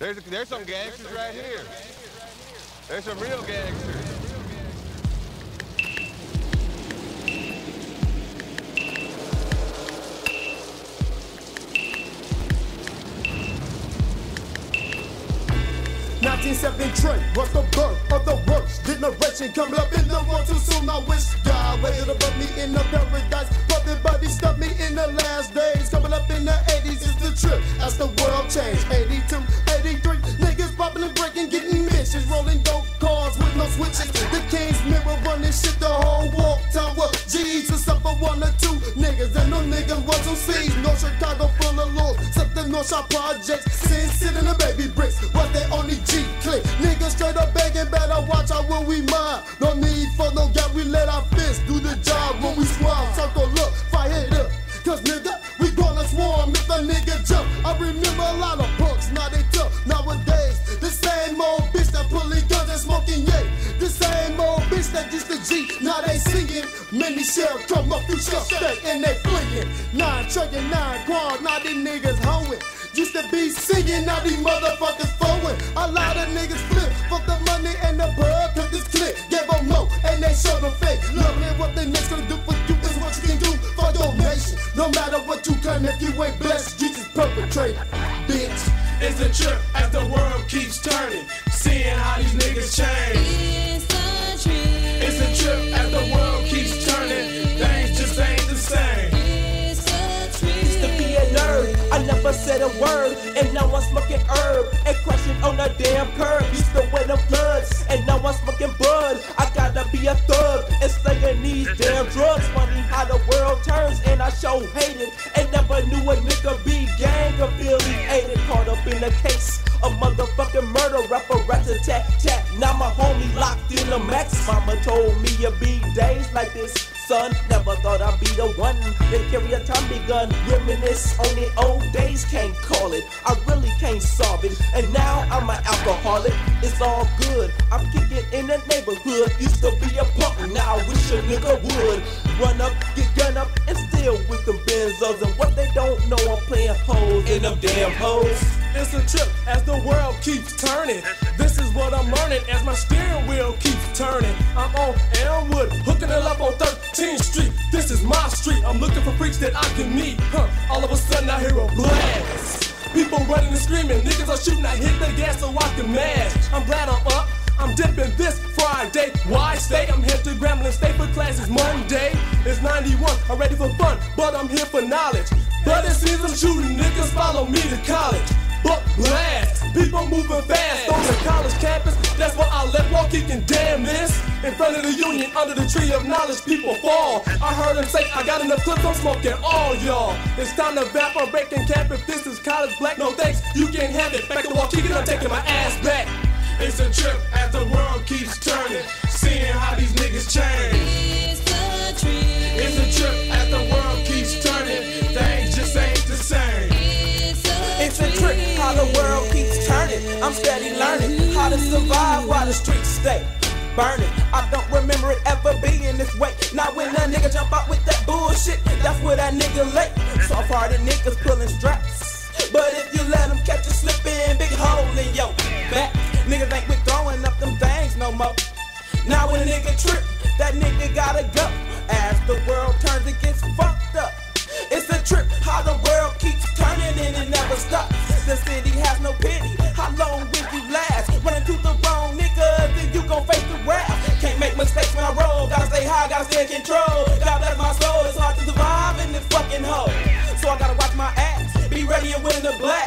There's some gangsters right here. There's some real gangsters. Was the birth of the worst generation coming up in the world too soon. I wish God waited above me in the paradise, but everybody stuck me in the last days. Coming up in the 80s is the trip as the world changed. 82, 83, niggas popping and breaking, getting missions, rolling dope cars with no switches. The King's mirror running shit the whole walk time. Well, G's was up for one or two niggas, and no niggas was on C's. North Chicago full of laws, something North Shore projects. Sin sitting the baby bricks was their only G click. Niggas straight up begging, better watch out when we mind. No need for no gap, we let our fists do the job. When we swarm, circle up, fire it up. Cause nigga, we gonna swarm if a nigga jump. I remember a lot of punks, now they tough. Nowadays, the same old bitch that pulling guns and smoking yay. The same old bitch that used to G, now they singing. Many shells come up through shell stack and they flinging. 9 trucking, 9 quads, now these niggas hoeing. Used to be singing, now these motherfuckers forward. A lot of niggas flip for the money and the bug, cause this clip gave them more and they showed them fake. Loving what the next gonna do for you is what you can do for your nation. No matter what you claim, if you ain't blessed, you just perpetrate, bitch. It's a trip as the world keeps turning, seeing how these niggas change. It's a trip. It's a trip as the world keeps turning, things just ain't the same. Used to be a nerd, I never said a word, and now I'm smoking herb and crashing on the damn curb. Used to wear the floods, and now I'm smoking bud. I gotta be a thug and slinging these damn drugs. Funny how the world turns, and I sure hate it, and never knew a nigga be gang affiliated. Caught up in a case of motherfucking murder, rapper rat-a-tat-tat. Now my homie locked in the max. Mama told me it'd be days like this. Son, never thought I'd be the one that carry a Tommy gun. Reminisce on the old days, can't call it. I really can't solve it. And now I'm an alcoholic. It's all good. I'm kicking in the neighborhood. Used to be a punk, now I wish a nigga would. Run up, get gun up, and steal with them benzos. And what they don't know, I'm playing hoes in them damn hoes. It's a trip as the world keeps turning. This is what I'm learning as my steering wheel keeps turning. I'm on Elmwood, hooking it up on 13th Street. This is my street, I'm looking for freaks that I can meet. All of a sudden I hear a blast. People running and screaming, niggas are shooting, I hit the gas so I can mash. I'm glad I'm up, I'm dipping this Friday. Why stay? I'm head to Grambling State for classes Monday. It's 91, I'm ready for fun, but I'm here for knowledge. But it seems I'm shooting, niggas follow me to college. Buck blast, people moving fast on the college campus. That's why I left while kicking damn this. In front of the union, under the tree of knowledge, people fall. I heard them say, I got enough clips, I'm smoking all y'all. It's time to vamp, I'm breaking camp. If this is college black, no thanks, you can't have it. Back to wall kicking, I'm taking my ass back. It's a trip as the world keeps turning, seeing how these niggas change. It's a trip. It's a trip as the world keeps turning, things just ain't the same. It's a trick how the world keeps turning. I'm steady learning how to survive while the streets stay burning. I don't remember it ever being this way. Now when a nigga jump out with that bullshit, that's where that nigga late. Soft-hearted niggas pulling straps, but if you let them catch you slipping, big hole in your back. Niggas ain't with throwing up them things no more. Now when a nigga trip, that nigga gotta go. As the world turns, it gets fucked up. It's a trip how the world keeps turning and it never stops. The city has no pity. How long will you last? Running to the wrong nigga, then you gon' face the wrath. Can't make mistakes when I roll. Gotta stay high, gotta stay in control. God bless my soul, it's hard to survive in this fucking hole. So I gotta watch my ass, be ready and willing to blast.